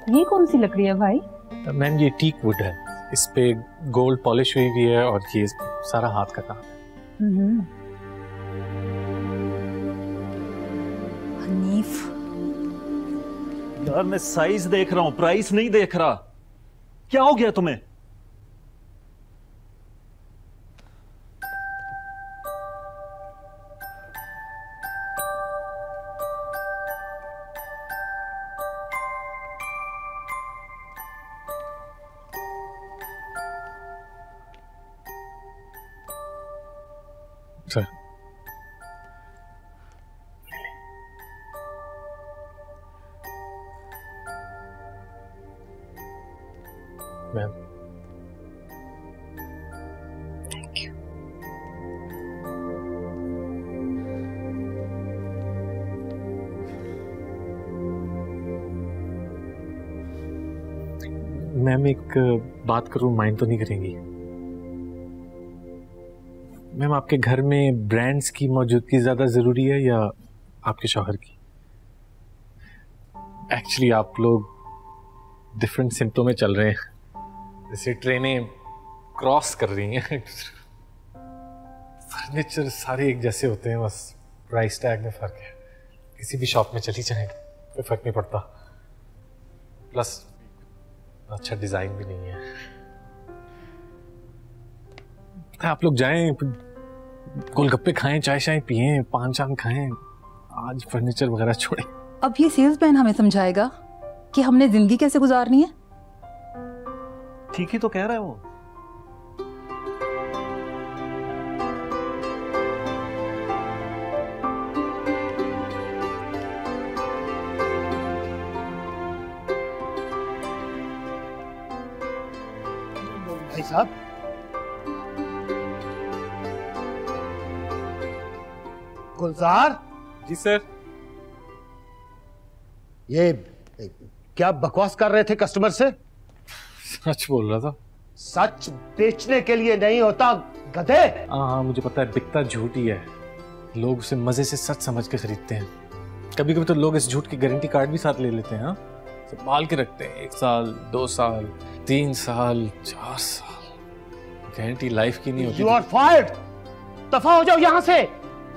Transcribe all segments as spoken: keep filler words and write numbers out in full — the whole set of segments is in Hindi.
ये कौन सी लकड़ी है भाई? मैम ये टीक वुड है, इस पे गोल्ड पॉलिश हुई हुई है और ये सारा हाथ का काम है। हनीफ यार मैं साइज देख रहा हूं, प्राइस नहीं देख रहा। क्या हो गया तुम्हें? Sir ma'am thank you. Ma'am एक बात करूं, माइंड तो नहीं करेंगी? मैम आपके घर में ब्रांड्स की मौजूदगी ज्यादा जरूरी है या आपके शौहर की? एक्चुअली आप लोग डिफरेंट सिमतों में चल रहे हैं, जैसे ट्रेनें क्रॉस कर रही हैं। फर्नीचर सारे एक जैसे होते हैं, बस प्राइस टैग में फर्क है। किसी भी शॉप में चली जाए कोई फर्क नहीं पड़ता, प्लस अच्छा डिजाइन भी नहीं है। आप लोग जाएं, गोलगप्पे खाएं, चाय शाय पिएं, पान शान खाएं, आज फर्नीचर वगैरह छोड़ें। अब ये सेल्समैन हमें समझाएगा कि हमने जिंदगी कैसे गुजारनी है। ठीक ही तो कह रहा है वो। भाई साहब, गुलजार जी सर। ये क्या बकवास कर रहे थे कस्टमर से? सच बोल रहा था। सच बेचने के लिए नहीं होता गधे। हाँ हाँ मुझे पता है, बिकता झूठ ही है। लोग उसे मजे से सच समझ के खरीदते हैं। कभी कभी तो लोग इस झूठ की गारंटी कार्ड भी साथ ले लेते हैं। हाँ संभाल के रखते हैं, एक साल, दो साल, तीन साल, चार साल। गारंटी लाइफ की नहीं होती। You are fired. दफा हो जाओ यहां से।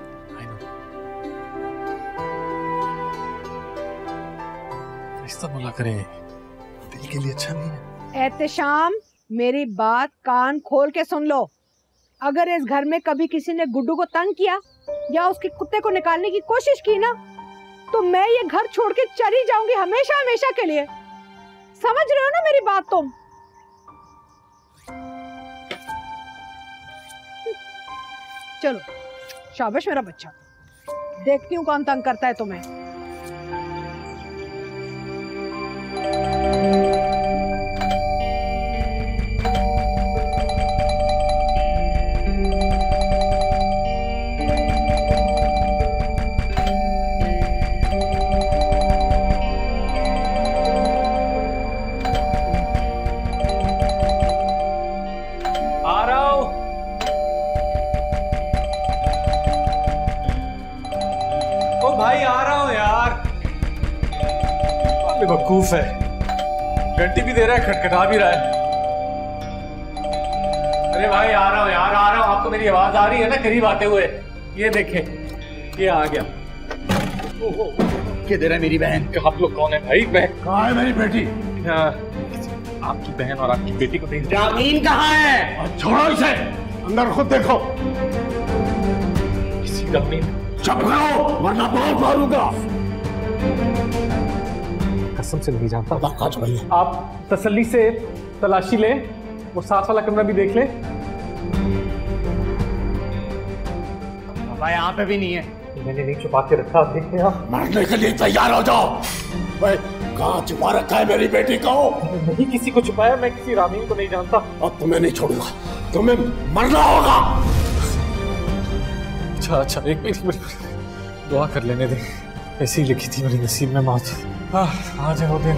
ऐसा बोला करें, दिल के लिए अच्छा नहीं है। एहतशाम, मेरी बात कान खोल के सुन लो। अगर इस घर में कभी किसी ने गुड्डू को तंग किया या उसके कुत्ते को निकालने की कोशिश की ना, तो मैं ये घर छोड़ के चली जाऊंगी हमेशा हमेशा के लिए। समझ रहे हो ना मेरी बात तुम? चलो शाबाश मेरा बच्चा, देखती हूँ कौन तंग करता है तुम्हें। भाई आ रहा हूं यार। बेवकूफ है, घंटी भी दे रहा है, खटखटा भी रहा है। अरे भाई आ रहा हूं यार, आ रहा हूं। आपको मेरी आवाज आ रही है ना करीब आते हुए? ये देखें, ये आ गया। किधर है मेरी बहन? आप लोग कौन है भाई? बहन कहाँ है मेरी बेटी? आपकी बहन और आपकी बेटी को नहीं। जामीन कहाँ है? छोड़ो इसे, अंदर खुद देखो। किसी जामीन? चुप करो वरना बहुत मारूंगा। कसम से नहीं जानता। भाई आप तसल्ली से तलाशी लें, वो साथ वाला कमरा भी देख लें। भाई यहाँ पे भी नहीं है। मैंने नहीं छुपा के रखा, देखिए आप। मरने के लिए तैयार हो जाओ। कहाँ छुपा रखा है मेरी बेटी को? नहीं किसी को छुपाया, मैं किसी रामीन को नहीं जानता। अब तुम्हें नहीं छोड़ूंगा, तुम्हें मरना होगा। अच्छा अच्छा एक मिनट, दुआ कर लेने दे। ऐसी लिखी थी मेरे नसीब में मौत। आ जाओ दिन।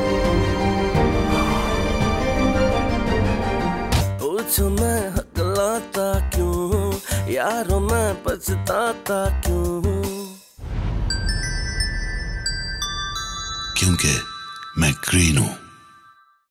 पूछो मैं हकलाता क्यों, यारों मैं पछताता क्यों? क्योंकि मैं ग्रीन हूं।